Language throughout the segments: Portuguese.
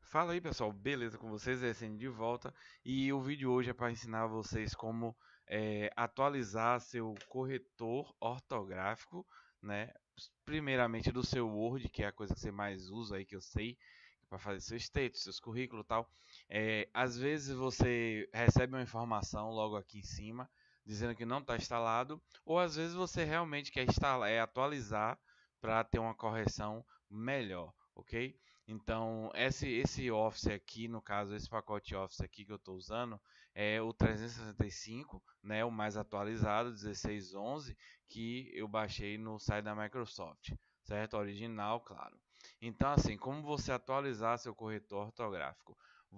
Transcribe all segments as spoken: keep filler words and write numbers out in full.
Fala aí pessoal, beleza com vocês? É Essênio de volta e o vídeo hoje é para ensinar vocês como é, atualizar seu corretor ortográfico, né? Primeiramente do seu Word, que é a coisa que você mais usa aí que eu sei, para fazer seus textos, seus currículos e tal. É, às vezes você recebe uma informação logo aqui em cima dizendo que não está instalado, ou às vezes você realmente quer instalar, é, atualizar para ter uma correção melhor, ok? Então, esse, esse Office aqui, no caso, esse pacote Office aqui que eu estou usando, é o trezentos e sessenta e cinco, né, o mais atualizado, dezesseis onze, que eu baixei no site da Microsoft, certo? Original, claro. Então, assim, como você atualizar seu corretor ortográfico?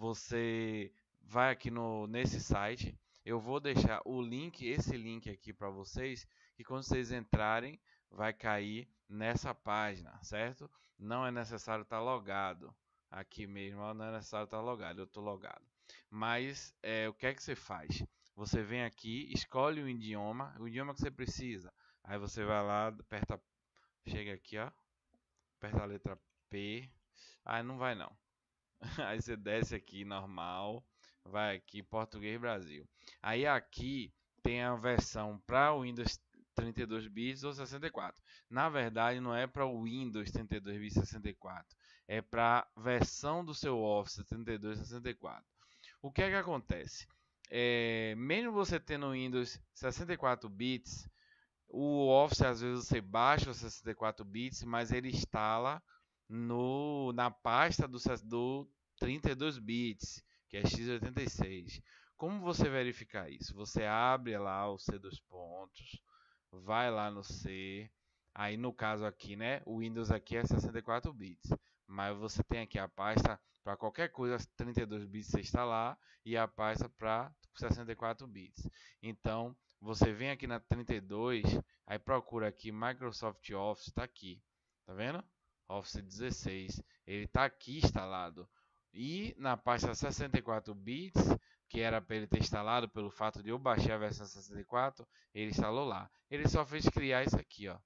Você vai aqui no, nesse site, eu vou deixar o link, esse link aqui para vocês, que quando vocês entrarem, vai cair nessa página, certo? Não é necessário estar logado. Aqui mesmo não é necessário estar logado, eu estou logado. Mas é, o que é que você faz? Você vem aqui, escolhe o idioma, o idioma que você precisa. Aí você vai lá, aperta, chega aqui, ó, aperta a letra P. Ah, não vai não. Aí você desce aqui normal, vai aqui Português Brasil. Aí aqui tem a versão para o Windows trinta e dois bits ou sessenta e quatro. Na verdade, não é para o Windows trinta e dois bits e sessenta e quatro, é para a versão do seu Office trinta e dois e sessenta e quatro. O que é que acontece? É, mesmo você tendo o Windows sessenta e quatro bits, o Office às vezes você baixa os sessenta e quatro bits, mas ele instala no, na pasta do, do trinta e dois bits, que é x oitenta e seis. Como você verificar isso? Você abre lá o C dois pontos, vai lá no C, aí no caso aqui, né, o Windows aqui é sessenta e quatro bits, mas você tem aqui a pasta para qualquer coisa trinta e dois bits você instalar e a pasta para sessenta e quatro bits. Então, você vem aqui na trinta e dois, aí procura aqui Microsoft Office, está aqui, tá vendo? Office dezesseis, ele está aqui instalado. E na pasta sessenta e quatro bits, que era para ele ter instalado pelo fato de eu baixar a versão sessenta e quatro, ele instalou lá. Ele só fez criar isso aqui, ó.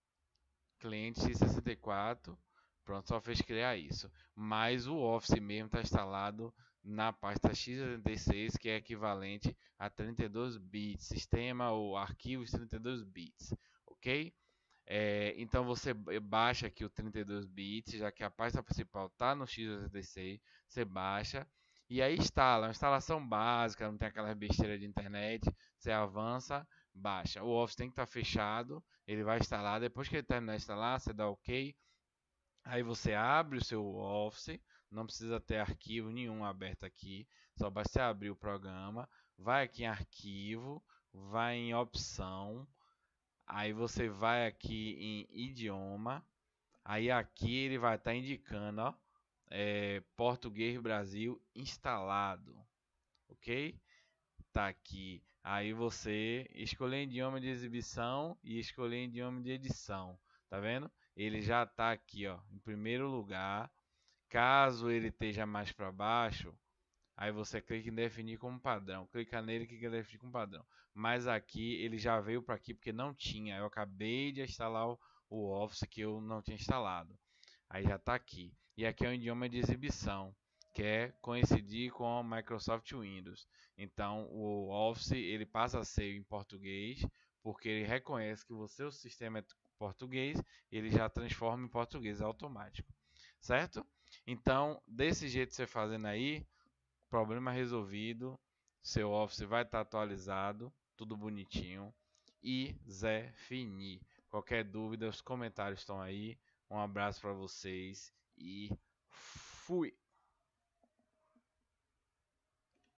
Cliente x sessenta e quatro, pronto, só fez criar isso. Mas o Office mesmo está instalado na pasta x oitenta e seis, que é equivalente a trinta e dois bits, sistema ou arquivos trinta e dois bits, ok? É, então você baixa aqui o trinta e dois bits, já que a pasta principal está no x oitenta e seis, você baixa e aí instala, uma instalação básica, não tem aquela besteira de internet, você avança, baixa. O Office tem que estar fechado, ele vai instalar, depois que ele terminar de instalar, você dá OK, aí você abre o seu Office, não precisa ter arquivo nenhum aberto aqui, só basta abrir o programa, vai aqui em arquivo, vai em opção, aí você vai aqui em idioma, aí aqui ele vai estar indicando, ó, é, Português Brasil instalado, ok? Tá aqui. Aí você escolher idioma de exibição e escolher idioma de edição, tá vendo? Ele já tá aqui, ó, em primeiro lugar. Caso ele esteja mais para baixo, aí você clica em definir como padrão. Clica nele que quer definir como padrão. Mas aqui ele já veio para aqui porque não tinha. Eu acabei de instalar o, o Office que eu não tinha instalado. Aí já está aqui. E aqui é o idioma de exibição, que é coincidir com o Microsoft Windows. Então o Office ele passa a ser em português porque ele reconhece que o seu sistema é português, ele já transforma em português automático, certo? Então, desse jeito você fazendo aí, problema resolvido, seu Office vai estar atualizado, tudo bonitinho. E Zé Fini. Qualquer dúvida, os comentários estão aí. Um abraço para vocês e fui!